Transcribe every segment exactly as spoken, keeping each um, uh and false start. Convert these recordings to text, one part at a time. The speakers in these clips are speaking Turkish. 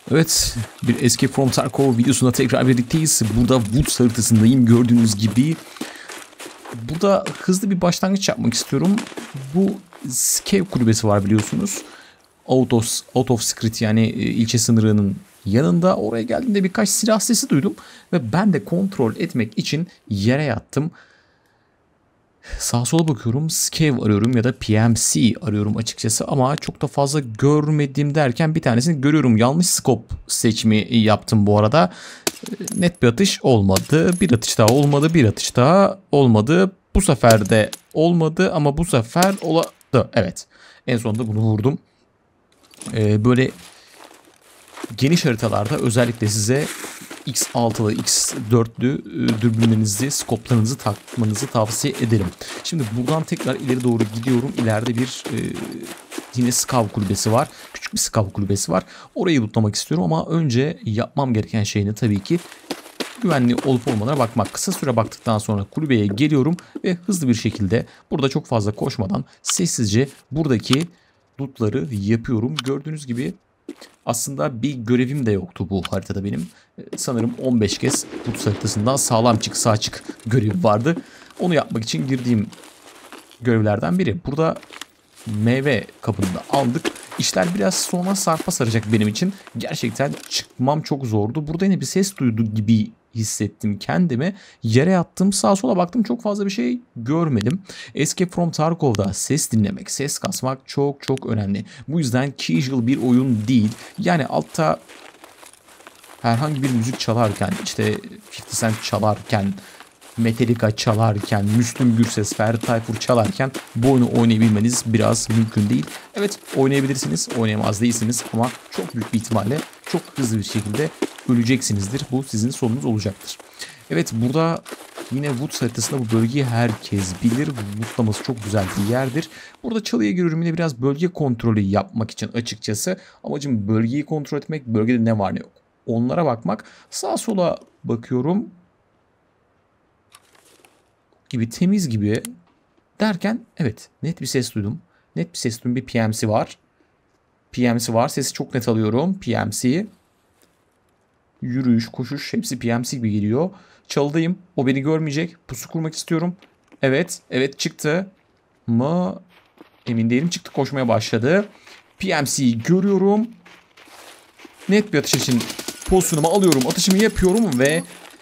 Evet, bir Escape from Tarkov videosunda tekrar birlikteyiz. Burada Woods haritasındayım gördüğünüz gibi. Burada hızlı bir başlangıç yapmak istiyorum. Bu Scav kulübesi var biliyorsunuz. Out of, out of Secret yani ilçe sınırının yanında. Oraya geldiğimde birkaç silah sesi duydum. Ve ben de kontrol etmek için yere yattım. Sağa sola bakıyorum, Scav arıyorum ya da P M C arıyorum açıkçası ama çok da fazla görmedim derken bir tanesini görüyorum. Yanlış scope seçimi yaptım bu arada. Net bir atış olmadı. Bir atış daha olmadı. Bir atış daha olmadı. Bu sefer de olmadı ama bu sefer oladı. Evet. En sonunda bunu vurdum. Ee, böyle geniş haritalarda özellikle size X altılı, X dörtlü dürbünlerinizi, skoplarınızı takmanızı tavsiye ederim. Şimdi buradan tekrar ileri doğru gidiyorum. İleride bir e, yine Scav kulübesi var. Küçük bir Scav kulübesi var. Orayı lootlamak istiyorum ama önce yapmam gereken şey ne tabii ki güvenli olup olmadığına bakmak. Kısa süre baktıktan sonra kulübeye geliyorum ve hızlı bir şekilde burada çok fazla koşmadan sessizce buradaki lootları yapıyorum. Gördüğünüz gibi aslında bir görevim de yoktu bu haritada benim. Sanırım on beş kez Woods haritasından sağlam çık sağ çık görevi vardı. Onu yapmak için girdiğim görevlerden biri. Burada meyve kabını da aldık. İşler biraz sonra sarpa saracak benim için. Gerçekten çıkmam çok zordu. Burada yine bir ses duydu gibi hissettim kendimi. Yere yattım, sağa sola baktım, çok fazla bir şey görmedim. Escape from Tarkov'da ses dinlemek, ses kasmak çok çok önemli. Bu yüzden casual bir oyun değil. Yani altta herhangi bir müzik çalarken, işte elli Cent çalarken, Metallica çalarken, Müslüm Gürses, Ferdi Tayfur çalarken bu oyunu oynayabilmeniz biraz mümkün değil. Evet, oynayabilirsiniz, oynayamaz değilsiniz ama çok büyük bir ihtimalle çok hızlı bir şekilde öleceksinizdir. Bu sizin sonunuz olacaktır. Evet, burada yine Woods haritasında bu bölgeyi herkes bilir. Lootlaması çok güzel bir yerdir. Burada çalıya giriyorum yine biraz bölge kontrolü yapmak için açıkçası. Amacım bölgeyi kontrol etmek, bölgede ne var ne yok onlara bakmak. Sağa sola bakıyorum. Gibi temiz gibi derken evet net bir ses duydum. Net bir ses duydum. Bir P M C var. P M C var. Sesi çok net alıyorum. P M C. Yürüyüş, koşuş hepsi P M C gibi geliyor. Çalıdayım. O beni görmeyecek. Pusu kurmak istiyorum. Evet. Evet çıktı. Mı? Emin değilim. Çıktı, koşmaya başladı. P M C'yi görüyorum. Net bir atış için pozisyonumu alıyorum. Atışımı yapıyorum ve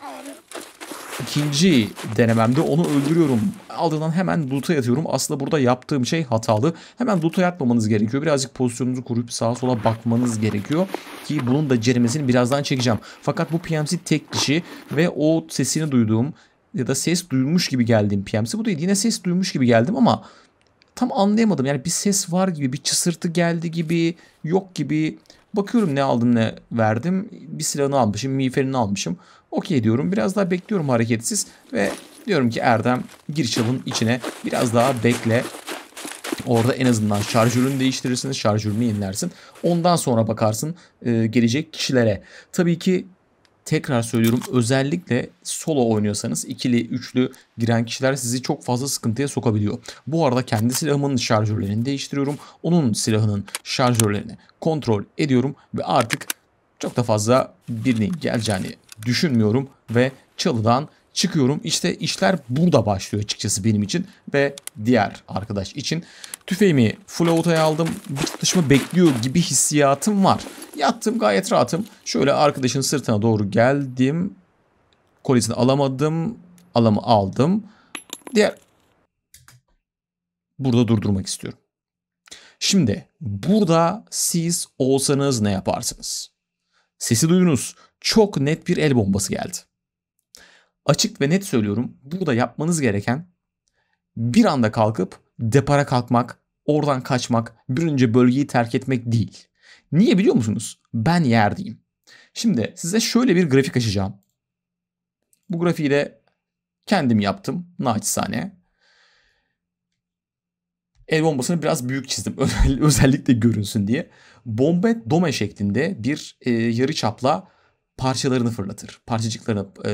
İkinci denememde onu öldürüyorum. Ardından hemen loot'a yatıyorum. Aslında burada yaptığım şey hatalı. Hemen loot'a yatmamanız gerekiyor. Birazcık pozisyonunuzu koruyup sağa sola bakmanız gerekiyor. Ki bunun da ceremesini birazdan çekeceğim. Fakat bu P M C tek kişi ve o sesini duyduğum ya da ses duymuş gibi geldiğim P M C bu değil. Yine ses duymuş gibi geldim ama tam anlayamadım. Yani bir ses var gibi, bir çısırtı geldi gibi, yok gibi. Bakıyorum ne aldım ne verdim. Bir silahını almışım, miğferini almışım. Okey diyorum. Biraz daha bekliyorum hareketsiz ve diyorum ki Erdem gir çalın içine. Biraz daha bekle. Orada en azından şarjörünü değiştirirsin, şarjörünü yenilersin. Ondan sonra bakarsın e, gelecek kişilere. Tabii ki tekrar söylüyorum, özellikle solo oynuyorsanız ikili, üçlü giren kişiler sizi çok fazla sıkıntıya sokabiliyor. Bu arada kendi silahımın şarjörlerini değiştiriyorum. Onun silahının şarjörlerini kontrol ediyorum ve artık çok da fazla birinin geleceğini düşünmüyorum ve çalıdan çıkıyorum. İşte işler burada başlıyor açıkçası benim için ve diğer arkadaş için. Tüfeğimi full auto'ya aldım. Bir çatışma bekliyor gibi hissiyatım var. Yattım, gayet rahatım. Şöyle arkadaşın sırtına doğru geldim. Kolisini alamadım. Alamı aldım. Diğer... Burada durdurmak istiyorum. Şimdi burada siz olsanız ne yaparsınız? Sesi duydunuz. Çok net bir el bombası geldi. Açık ve net söylüyorum. Burada yapmanız gereken bir anda kalkıp depara kalkmak, oradan kaçmak, bir önce bölgeyi terk etmek değil. Niye biliyor musunuz? Ben yerdeyim. Şimdi size şöyle bir grafik açacağım. Bu grafiği de kendim yaptım naçizane. El bombasını biraz büyük çizdim. Özellikle görünsün diye. Bombe dome şeklinde bir e, yarı çapla parçalarını fırlatır. Parçacıklarını, e,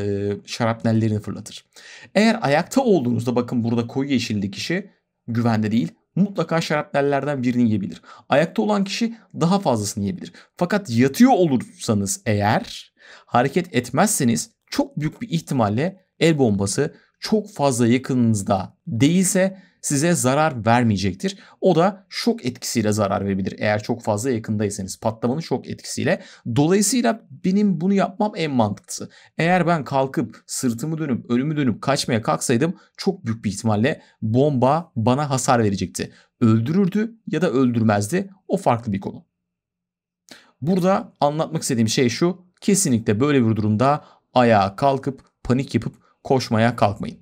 şarapnellerini fırlatır. Eğer ayakta olduğunuzda bakın burada koyu yeşilli kişi güvende değil. mutlaka şarapnellerden birini yiyebilir. Ayakta olan kişi daha fazlasını yiyebilir. Fakat yatıyor olursanız eğer, hareket etmezseniz çok büyük bir ihtimalle el bombası çok fazla yakınınızda değilse size zarar vermeyecektir. O da şok etkisiyle zarar verebilir eğer çok fazla yakındaysanız, patlamanın şok etkisiyle. Dolayısıyla benim bunu yapmam en mantıklısı. Eğer ben kalkıp sırtımı dönüp ölümü dönüp kaçmaya kalksaydım çok büyük bir ihtimalle bomba bana hasar verecekti. Öldürürdü ya da öldürmezdi, o farklı bir konu. Burada anlatmak istediğim şey şu: kesinlikle böyle bir durumda ayağa kalkıp panik yapıp koşmaya kalkmayın.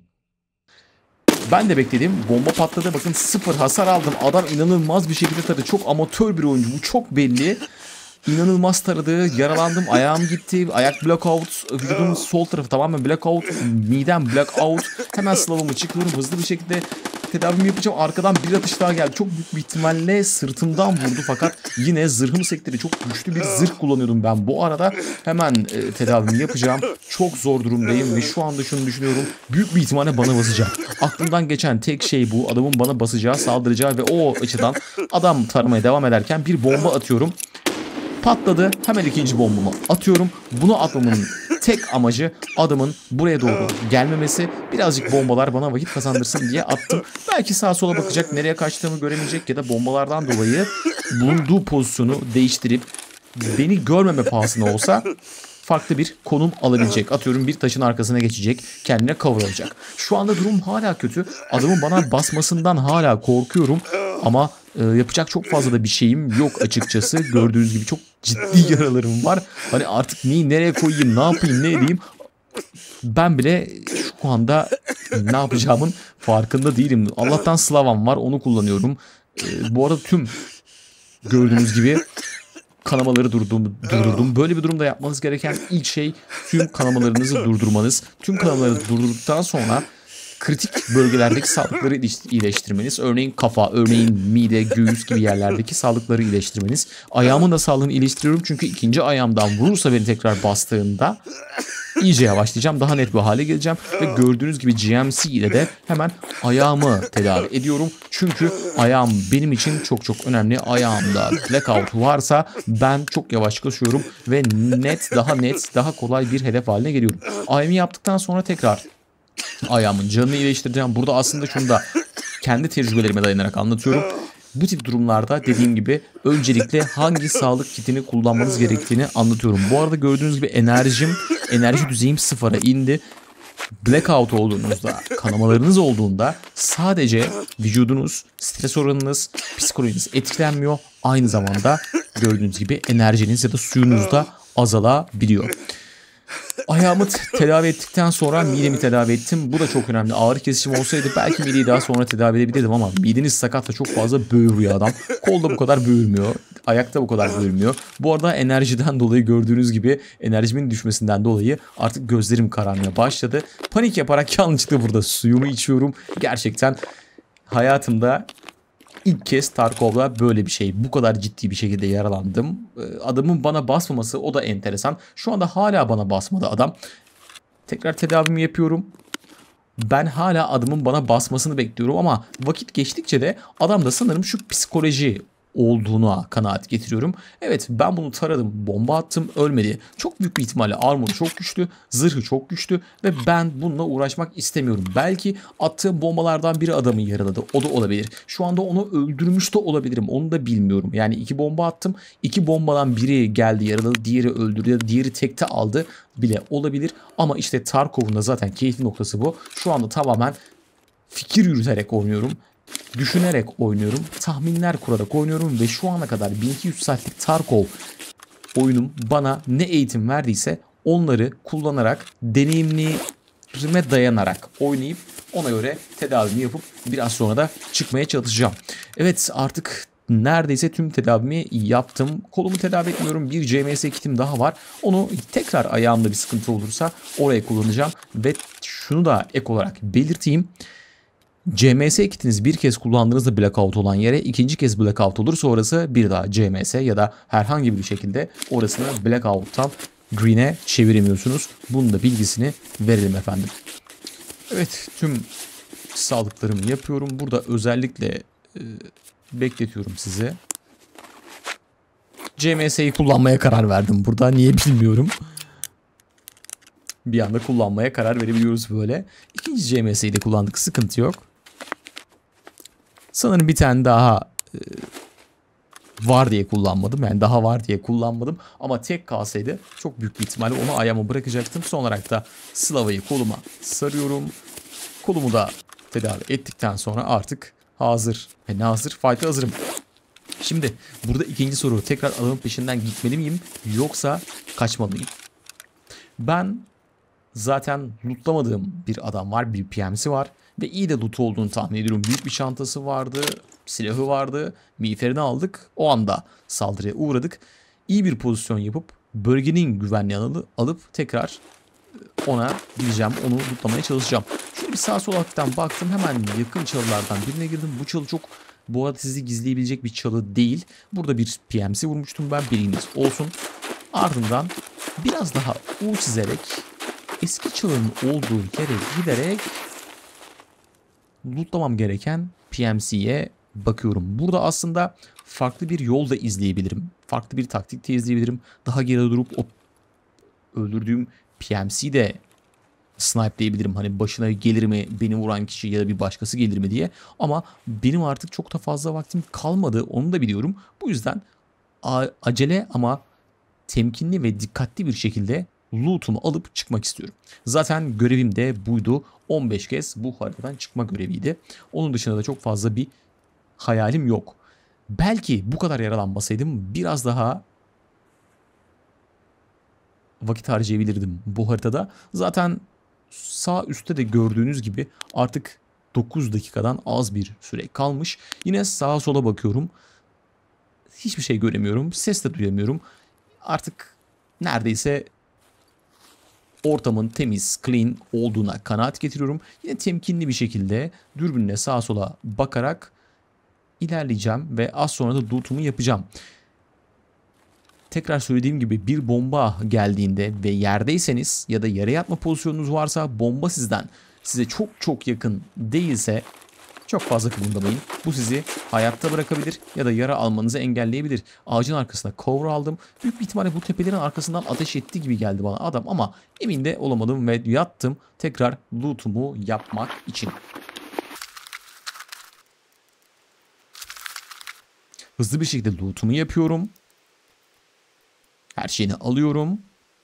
Ben de bekledim. Bomba patladı. Bakın sıfır hasar aldım. Adam inanılmaz bir şekilde taradı. Çok amatör bir oyuncu. Bu çok belli. İnanılmaz taradı. Yaralandım. Ayağım gitti. Ayak blackout. Vücudumun sol tarafı tamamen blackout. Midem blackout. Hemen slavımı çıkıyorum. Hızlı bir şekilde tedavimi yapacağım. Arkadan bir atış daha geldi. Çok büyük bir ihtimalle sırtımdan vurdu. Fakat yine zırhım sektirdi. Çok güçlü bir zırh kullanıyordum ben bu arada. Hemen e, tedavimi yapacağım. Çok zor durumdayım ve şu anda şunu düşünüyorum: büyük bir ihtimalle bana basacak. Aklımdan geçen tek şey bu. Adamın bana basacağı, saldıracağı ve o açıdan adam taramaya devam ederken bir bomba atıyorum. Patladı. Hemen ikinci bombamı atıyorum. Bunu atmamın tek amacı adamın buraya doğru gelmemesi. Birazcık bombalar bana vakit kazandırsın diye attım. Belki sağa sola bakacak, nereye kaçtığımı göremeyecek ya da bombalardan dolayı bulunduğu pozisyonu değiştirip beni görmeme pahasına olsa farklı bir konum alabilecek. Atıyorum bir taşın arkasına geçecek, kendine kavuracak. Şu anda durum hala kötü. Adamın bana basmasından hala korkuyorum. Ama e, yapacak çok fazla da bir şeyim yok açıkçası. Gördüğünüz gibi çok ciddi yaralarım var. Hani artık neyi nereye koyayım, ne yapayım, ne edeyim? Ben bile şu anda ne yapacağımın farkında değilim. Allah'tan Slavam var, onu kullanıyorum. E, bu arada tüm gördüğünüz gibi kanamaları durdum, durdurdum. Böyle bir durumda yapmanız gereken ilk şey tüm kanamalarınızı durdurmanız. Tüm kanamaları durdurduktan sonra kritik bölgelerdeki sağlıkları iyileştirmeniz. Örneğin kafa, örneğin mide, göğüs gibi yerlerdeki sağlıkları iyileştirmeniz. Ayağımın da sağlığını iyileştiriyorum çünkü ikinci ayağımdan vurursa beni tekrar bastığında iyice yavaşlayacağım. Daha net bir hale geleceğim. Ve gördüğünüz gibi G M C ile de hemen ayağımı tedavi ediyorum. Çünkü ayağım benim için çok çok önemli. Ayağımda blackout varsa ben çok yavaşlaşıyorum ve net, daha net, daha kolay bir hedef haline geliyorum. Ayağımı yaptıktan sonra tekrar ayağımın canını iyileştireceğim. Burada aslında şunu da kendi tecrübelerime dayanarak anlatıyorum. Bu tip durumlarda dediğim gibi öncelikle hangi sağlık kitini kullanmanız gerektiğini anlatıyorum. Bu arada gördüğünüz gibi enerjim, enerji düzeyim sıfıra indi. Blackout olduğunuzda, kanamalarınız olduğunda sadece vücudunuz, stres oranınız, psikolojiniz etkilenmiyor. Aynı zamanda gördüğünüz gibi enerjiniz ya da suyunuz da azalabiliyor. Ayağımı tedavi ettikten sonra midemi tedavi ettim. Bu da çok önemli. Ağrı kesişim olsaydı belki mideyi daha sonra tedavi edebilirdim ama mideniz sakat ve çok fazla böğürüyor adam. Kolda bu kadar böğürmüyor. Ayakta bu kadar böğürmüyor. Bu arada enerjiden dolayı gördüğünüz gibi enerjimin düşmesinden dolayı artık gözlerim kararmaya başladı. Panik yaparak yanlışlıkla burada suyumu içiyorum. Gerçekten hayatımda İlk kez Tarkov'da böyle bir şey, bu kadar ciddi bir şekilde yaralandım. Adamın bana basmaması, o da enteresan. Şu anda hala bana basmadı adam. Tekrar tedavimi yapıyorum. Ben hala adamın bana basmasını bekliyorum ama vakit geçtikçe de adamda sanırım şu psikoloji olduğuna kanaat getiriyorum. Evet, ben bunu taradım, bomba attım, ölmedi. Çok büyük bir ihtimalle armoru çok güçlü, zırhı çok güçlü ve ben bununla uğraşmak istemiyorum. Belki attığım bombalardan biri adamı yaraladı, o da olabilir. Şu anda onu öldürmüş de olabilirim, onu da bilmiyorum. Yani iki bomba attım, iki bombadan biri geldi yaraladı, diğeri öldürdü, diğeri tekte aldı bile olabilir. Ama işte Tarkov'un da zaten keyifli noktası bu. Şu anda tamamen fikir yürüterek oynuyorum. Düşünerek oynuyorum, tahminler kurarak oynuyorum ve şu ana kadar bin iki yüz saatlik Tarkov oyunum bana ne eğitim verdiyse onları kullanarak, deneyimlerime dayanarak oynayıp ona göre tedavimi yapıp biraz sonra da çıkmaya çalışacağım. Evet, artık neredeyse tüm tedavimi yaptım. Kolumu tedavi etmiyorum. Bir C M S kitim daha var. Onu tekrar ayağımda bir sıkıntı olursa oraya kullanacağım ve şunu da ek olarak belirteyim. C M S kitiniz bir kez kullandığınızda blackout olan yere ikinci kez blackout olursa orası bir daha C M S ya da herhangi bir şekilde orasını blackout'tan green'e çeviremiyorsunuz. Bunun da bilgisini verelim efendim. Evet, tüm sağlıklarımı yapıyorum. Burada özellikle e, bekletiyorum sizi. C M S'yi kullanmaya karar verdim burada. Niye bilmiyorum. Bir anda kullanmaya karar verebiliyoruz böyle. İkinci C M S'yi de kullandık. Sıkıntı yok. Sanırım bir tane daha e, var diye kullanmadım. Yani daha var diye kullanmadım. Ama tek kalsaydı çok büyük bir ihtimalle onu ayağıma bırakacaktım. Son olarak da Slava'yı koluma sarıyorum. Kolumu da tedavi ettikten sonra artık hazır. E ne hazır? Fight'a hazırım. Şimdi burada ikinci soru. Tekrar adamın peşinden gitmeli miyim? Yoksa kaçmalıyım? Ben zaten lootlamadığım bir adam var. Bir P M'si var. Ve iyi de loot olduğunu tahmin ediyorum. Büyük bir çantası vardı. Silahı vardı. Miğferini aldık. O anda saldırıya uğradık. İyi bir pozisyon yapıp bölgenin güvenliğini alıp tekrar ona gideceğim. Onu lootlamaya çalışacağım. Şöyle bir sağa sola hafiften baktım. Hemen yakın çalılardan birine girdim. Bu çalı çok bu arada sizi gizleyebilecek bir çalı değil. Burada bir P M'si vurmuştum ben. Bilginiz olsun. Ardından biraz daha U çizerek eski çalının olduğu yere giderek lootlamam gereken P M C'ye bakıyorum. Burada aslında farklı bir yol da izleyebilirim. Farklı bir taktik de izleyebilirim. Daha geride durup o öldürdüğüm P M C'yi de snipe'leyebilirim. Hani başına gelir mi beni vuran kişi ya da bir başkası gelir mi diye. Ama benim artık çok da fazla vaktim kalmadı. Onu da biliyorum. Bu yüzden acele ama temkinli ve dikkatli bir şekilde loot'umu alıp çıkmak istiyorum. Zaten görevim de buydu. on beş kez bu haritadan çıkma göreviydi. Onun dışında da çok fazla bir hayalim yok. Belki bu kadar yaralanmasaydım biraz daha vakit harcayabilirdim bu haritada. Zaten sağ üstte de gördüğünüz gibi artık dokuz dakikadan az bir süre kalmış. Yine sağa sola bakıyorum. Hiçbir şey göremiyorum. Ses de duyamıyorum. Artık neredeyse ortamın temiz, clean olduğuna kanaat getiriyorum. Yine temkinli bir şekilde dürbünle sağa sola bakarak ilerleyeceğim ve az sonra da loot'umu yapacağım. Tekrar söylediğim gibi bir bomba geldiğinde ve yerdeyseniz ya da yere yatma pozisyonunuz varsa bomba sizden size çok çok yakın değilse çok fazla kımıldamayın. Bu sizi hayatta bırakabilir ya da yara almanızı engelleyebilir. Ağacın arkasına cover aldım. Büyük bir ihtimalle bu tepelerin arkasından ateş etti gibi geldi bana adam ama emin de olamadım ve yattım tekrar loot'umu yapmak için. Hızlı bir şekilde loot'umu yapıyorum. Her şeyini alıyorum.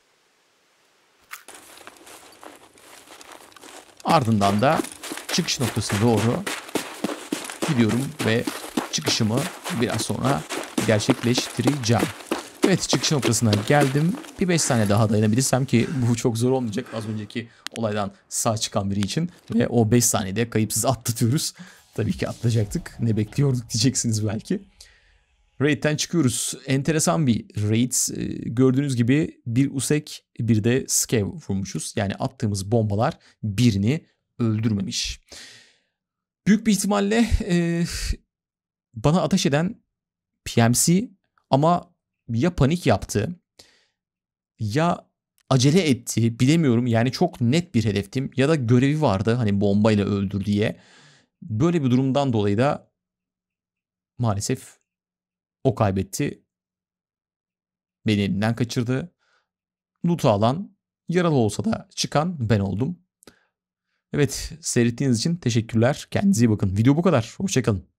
Ardından da çıkış noktasına doğru gidiyorum ve çıkışımı biraz sonra gerçekleştireceğim. Evet, çıkış noktasına geldim. Bir beş saniye daha dayanabilirsem ki bu çok zor olmayacak az önceki olaydan sağ çıkan biri için. Ve o beş saniyede kayıpsız atlatıyoruz. Tabii ki atlayacaktık. Ne bekliyorduk diyeceksiniz belki. Raid'den çıkıyoruz. Enteresan bir raid. Gördüğünüz gibi bir usek bir de scav vurmuşuz. Yani attığımız bombalar birini öldürmemiş. Büyük bir ihtimalle e, bana ateş eden P M C ama ya panik yaptı ya acele etti bilemiyorum. Yani çok net bir hedeftim ya da görevi vardı hani bombayla öldür diye. Böyle bir durumdan dolayı da maalesef o kaybetti. Beni elinden kaçırdı. Loot'u alan, yaralı olsa da çıkan ben oldum. Evet, seyrettiğiniz için teşekkürler. Kendinize iyi bakın. Video bu kadar. Hoşça kalın.